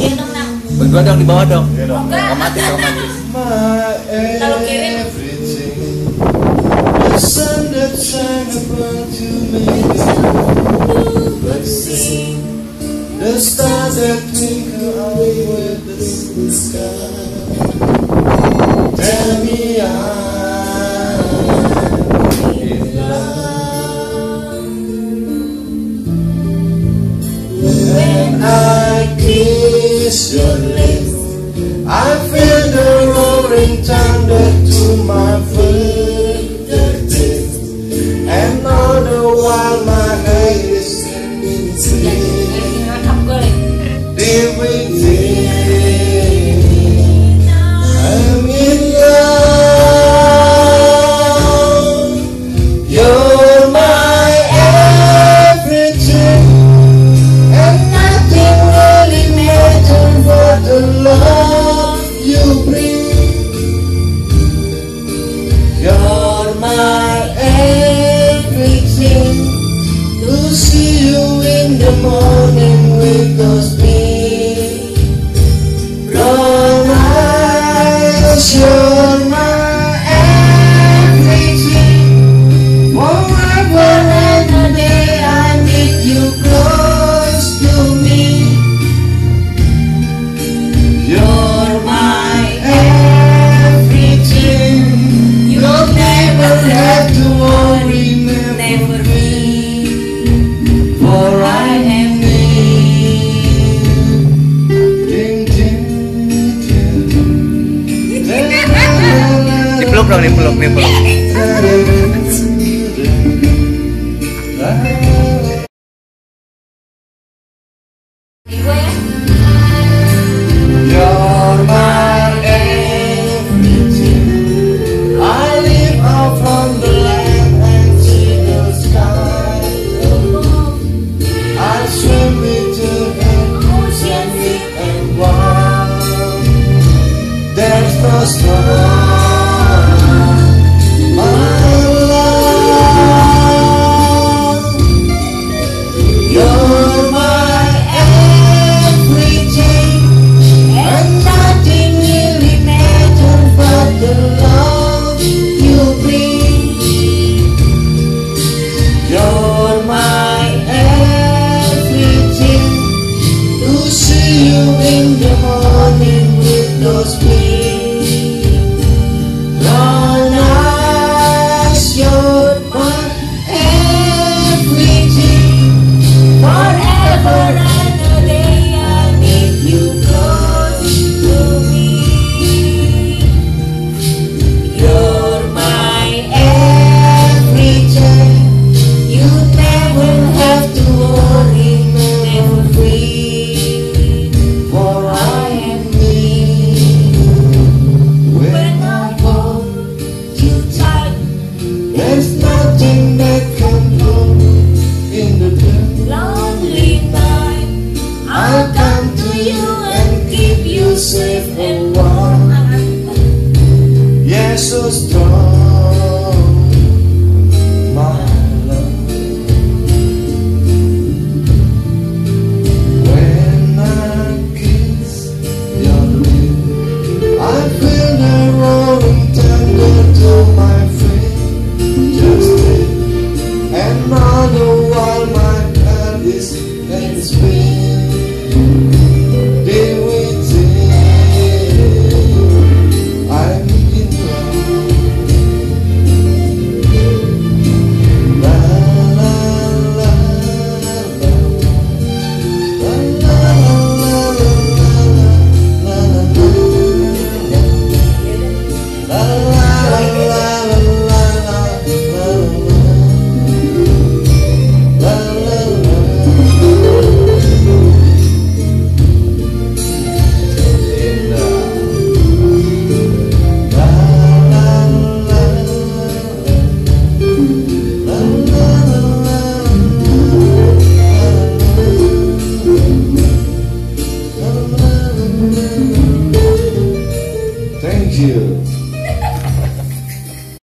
Berdua dong di bawah dong. Otomatis. Kalau kirim. The sun that shine upon to make but sing. The stars that twinkle away with the sky. Tell me I'm in love. When I kiss your lips, I feel the roaring thunder to my fingertips, and all the while my head is singing. Deep within, I'm in love. You're my everything, and nothing really matters but the love you bring. You're my everything. To see you in the morning with those big brown eyes. You're my everything. Forever and a day I need you close to me. You're my everything. You'll never have to worry, never me. For I am me. Ding, ding, ding. Dipeluk dong, dipeluk. You're my everything. I live out from the land and see the sky above. I swim into an ocean deep and wide. There's no storm, my love. You're my everything, and nothing really matters but the love you bring. You're my everything. To see you in the morning with those big brown eyes. You're my everything. Forever and a day I need you close to me. You're my everything. You never have to worry, never free. For I am me. When I hold you tight, there's nothing that can hold in the lonely night. I'll come to you and keep you safe and warm. Yeah, so strong, my love. When I kiss your lips, I feel the roaring thunder to my fingertips, and all the while my heart is and spin. Deep within, I'm in love. La la la la, la la la la, la Thank you.